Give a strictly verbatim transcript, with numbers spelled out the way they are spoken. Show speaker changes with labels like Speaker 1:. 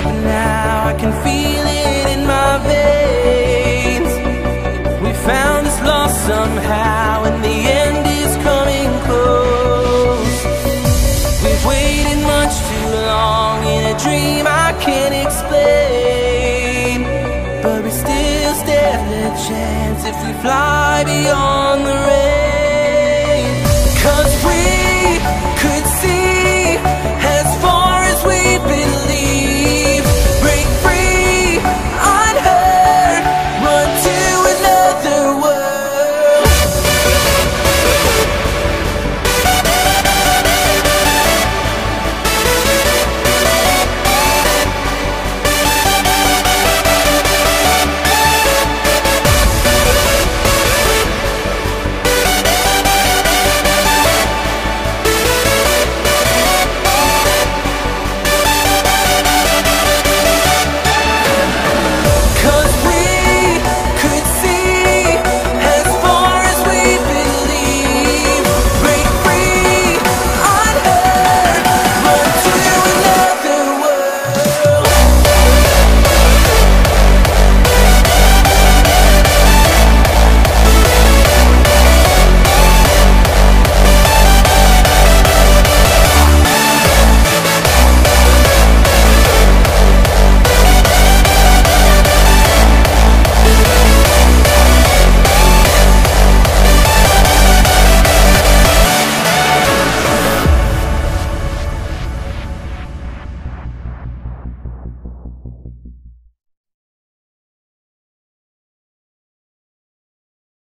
Speaker 1: and now I can feel it in my veins. We found this lost somehow, and the end is coming close. We've waited much too long in a dream I can't explain, but we still stand a chance if we fly beyond the rain.